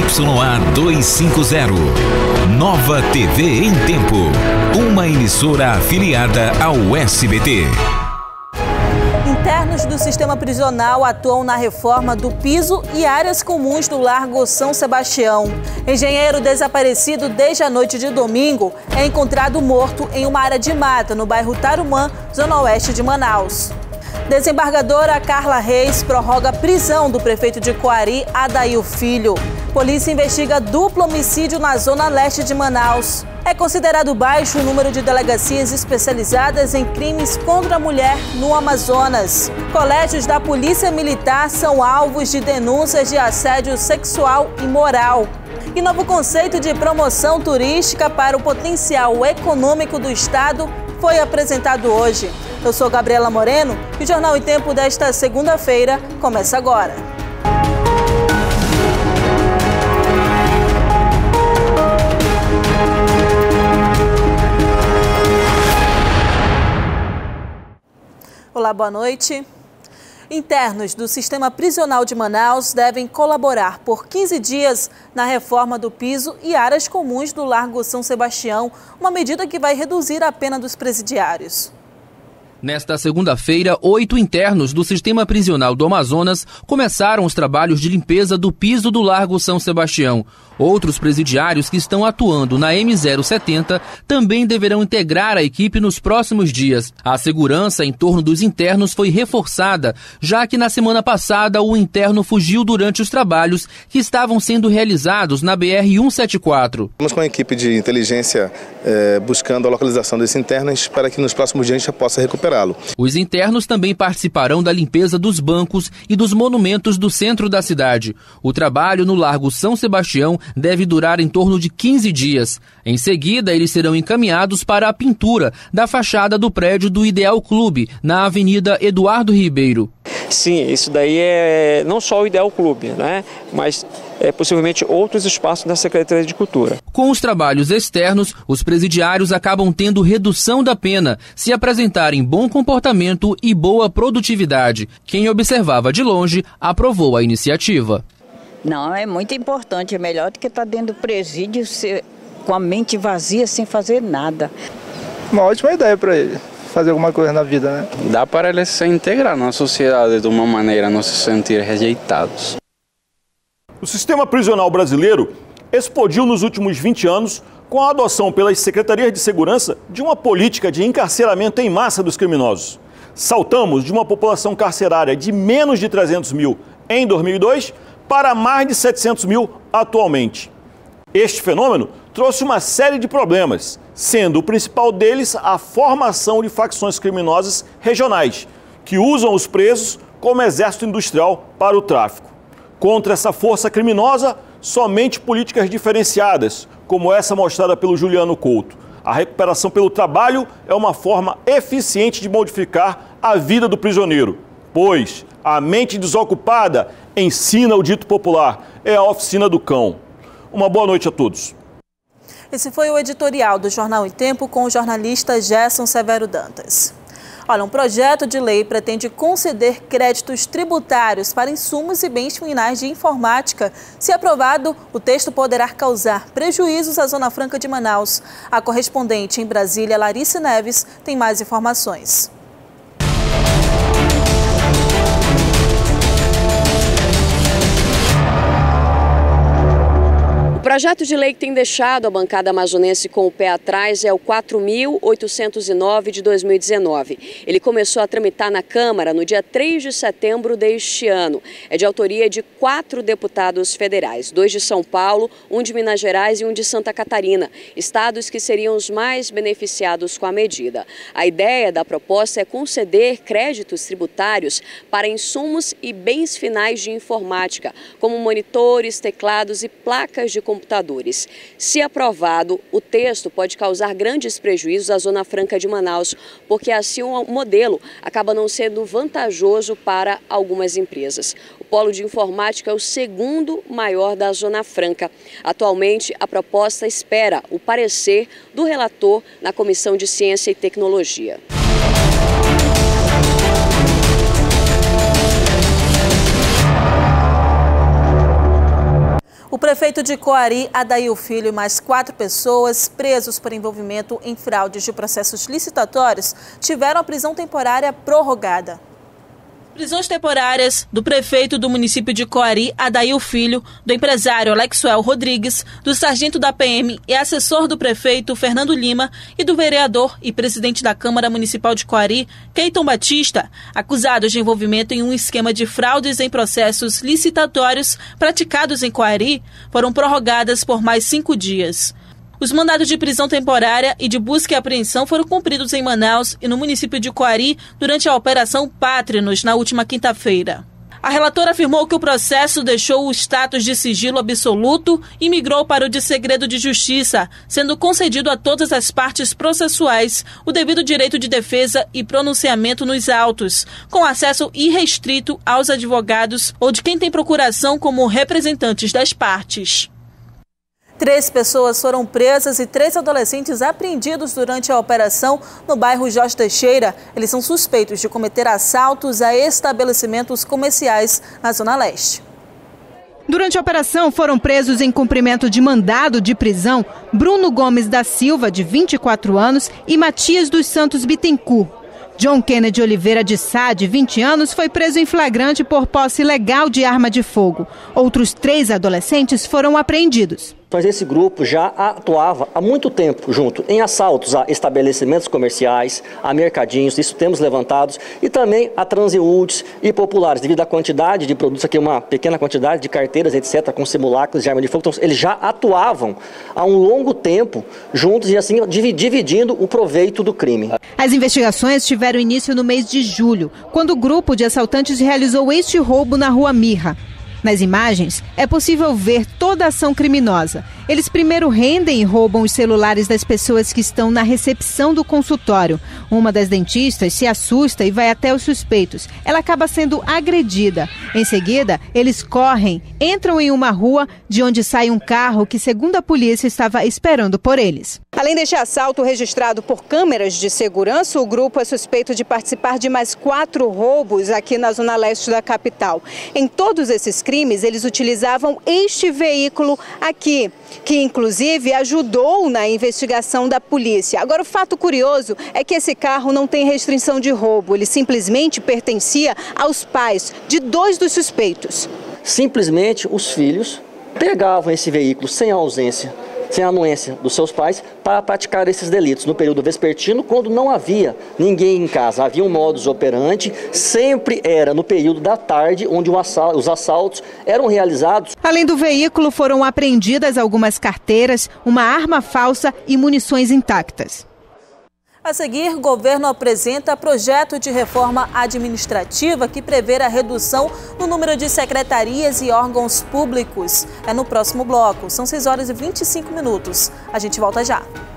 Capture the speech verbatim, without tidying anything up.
A duzentos e cinquenta, Nova T V em Tempo, uma emissora afiliada ao S B T. Internos do sistema prisional atuam na reforma do piso e áreas comuns do Largo São Sebastião. Engenheiro desaparecido desde a noite de domingo é encontrado morto em uma área de mata no bairro Tarumã, zona oeste de Manaus. Desembargadora Carla Reis prorroga a prisão do prefeito de Coari, Adail Filho. Polícia investiga duplo homicídio na zona leste de Manaus. É considerado baixo o número de delegacias especializadas em crimes contra a mulher no Amazonas. Colégios da Polícia Militar são alvos de denúncias de assédio sexual e moral. E novo conceito de promoção turística para o potencial econômico do estado foi apresentado hoje. Eu sou Gabriela Moreno e o Jornal em Tempo desta segunda-feira começa agora. Olá, boa noite. Internos do sistema prisional de Manaus devem colaborar por quinze dias na reforma do piso e áreas comuns do Largo São Sebastião, uma medida que vai reduzir a pena dos presidiários. Nesta segunda-feira, oito internos do sistema prisional do Amazonas começaram os trabalhos de limpeza do piso do Largo São Sebastião. Outros presidiários que estão atuando na M zero setenta também deverão integrar a equipe nos próximos dias. A segurança em torno dos internos foi reforçada, já que na semana passada o interno fugiu durante os trabalhos que estavam sendo realizados na B R cento e setenta e quatro. Estamos com a equipe de inteligência eh, buscando a localização desses internos para que nos próximos dias a gente já possa recuperá-lo. Os internos também participarão da limpeza dos bancos e dos monumentos do centro da cidade. O trabalho no Largo São Sebastião deve durar em torno de quinze dias. Em seguida, eles serão encaminhados para a pintura da fachada do prédio do Ideal Clube, na Avenida Eduardo Ribeiro. Sim, isso daí é não só o Ideal Clube, né? Mas é, possivelmente outros espaços da Secretaria de Cultura. Com os trabalhos externos, os presidiários acabam tendo redução da pena se apresentarem bom comportamento e boa produtividade. Quem observava de longe aprovou a iniciativa. Não, é muito importante, é melhor do que estar dentro do presídio ser, com a mente vazia sem fazer nada. Uma ótima ideia para ele fazer alguma coisa na vida, né? Dá para eles se integrar na sociedade de uma maneira, não se sentir rejeitados. O sistema prisional brasileiro explodiu nos últimos vinte anos com a adoção pelas secretarias de segurança de uma política de encarceramento em massa dos criminosos. Saltamos de uma população carcerária de menos de trezentos mil em dois mil e dois para mais de setecentos mil atualmente. Este fenômeno trouxe uma série de problemas, sendo o principal deles a formação de facções criminosas regionais, que usam os presos como exército industrial para o tráfico. Contra essa força criminosa, somente políticas diferenciadas, como essa mostrada pelo Juliano Couto. A recuperação pelo trabalho é uma forma eficiente de modificar a vida do prisioneiro, pois a mente desocupada ensina o dito popular, é a oficina do cão. Uma boa noite a todos. Esse foi o editorial do Jornal em Tempo com o jornalista Gerson Severo Dantas. Olha, um projeto de lei pretende conceder créditos tributários para insumos e bens finais de informática. Se aprovado, o texto poderá causar prejuízos à Zona Franca de Manaus. A correspondente em Brasília, Larissa Neves, tem mais informações. O projeto de lei que tem deixado a bancada amazonense com o pé atrás é o quatro mil oitocentos e nove de dois mil e dezenove. Ele começou a tramitar na Câmara no dia três de setembro deste ano. É de autoria de quatro deputados federais, dois de São Paulo, um de Minas Gerais e um de Santa Catarina, estados que seriam os mais beneficiados com a medida. A ideia da proposta é conceder créditos tributários para insumos e bens finais de informática, como monitores, teclados e placas de computadores. Se aprovado, o texto pode causar grandes prejuízos à Zona Franca de Manaus, porque assim o modelo acaba não sendo vantajoso para algumas empresas. O polo de informática é o segundo maior da Zona Franca. Atualmente, a proposta espera o parecer do relator na Comissão de Ciência e Tecnologia. O prefeito de Coari, Adail Filho, e mais quatro pessoas presos por envolvimento em fraudes de processos licitatórios tiveram a prisão temporária prorrogada. Prisões temporárias do prefeito do município de Coari, Adail Filho, do empresário Alexuel Rodrigues, do sargento da P M e assessor do prefeito Fernando Lima e do vereador e presidente da Câmara Municipal de Coari, Keiton Batista, acusados de envolvimento em um esquema de fraudes em processos licitatórios praticados em Coari, foram prorrogadas por mais cinco dias. Os mandados de prisão temporária e de busca e apreensão foram cumpridos em Manaus e no município de Coari durante a Operação Pátrinos, na última quinta-feira. A relatora afirmou que o processo deixou o status de sigilo absoluto e migrou para o de segredo de justiça, sendo concedido a todas as partes processuais o devido direito de defesa e pronunciamento nos autos, com acesso irrestrito aos advogados ou de quem tem procuração como representantes das partes. Três pessoas foram presas e três adolescentes apreendidos durante a operação no bairro Jorge Teixeira. Eles são suspeitos de cometer assaltos a estabelecimentos comerciais na Zona Leste. Durante a operação, foram presos em cumprimento de mandado de prisão Bruno Gomes da Silva, de vinte e quatro anos, e Matias dos Santos Bittencourt. John Kennedy Oliveira de Sá, de vinte anos, foi preso em flagrante por posse ilegal de arma de fogo. Outros três adolescentes foram apreendidos. Mas esse grupo já atuava há muito tempo junto em assaltos a estabelecimentos comerciais, a mercadinhos, isso temos levantados, e também a transeúntes e populares, devido à quantidade de produtos, aqui uma pequena quantidade de carteiras, etcétera, com simulacros de arma de fogo. Então, eles já atuavam há um longo tempo juntos e assim dividindo o proveito do crime. As investigações tiveram início no mês de julho, quando o grupo de assaltantes realizou este roubo na Rua Mirra. Nas imagens, é possível ver toda a ação criminosa. Eles primeiro rendem e roubam os celulares das pessoas que estão na recepção do consultório. Uma das dentistas se assusta e vai até os suspeitos. Ela acaba sendo agredida. Em seguida, eles correm, entram em uma rua de onde sai um carro que, segundo a polícia, estava esperando por eles. Além deste assalto registrado por câmeras de segurança, o grupo é suspeito de participar de mais quatro roubos aqui na zona leste da capital. Em todos esses crimes, eles utilizavam este veículo aqui, que inclusive ajudou na investigação da polícia. Agora, o fato curioso é que esse carro não tem restrição de roubo, ele simplesmente pertencia aos pais de dois dos suspeitos. Simplesmente os filhos pegavam esse veículo sem ausência, sem a anuência dos seus pais, para praticar esses delitos no período vespertino, quando não havia ninguém em casa. Havia um modus operandi, sempre era no período da tarde, onde os assaltos eram realizados. Além do veículo, foram apreendidas algumas carteiras, uma arma falsa e munições intactas. A seguir, o governo apresenta projeto de reforma administrativa que prevê a redução no número de secretarias e órgãos públicos. É no próximo bloco. São seis horas e vinte e cinco minutos. A gente volta já.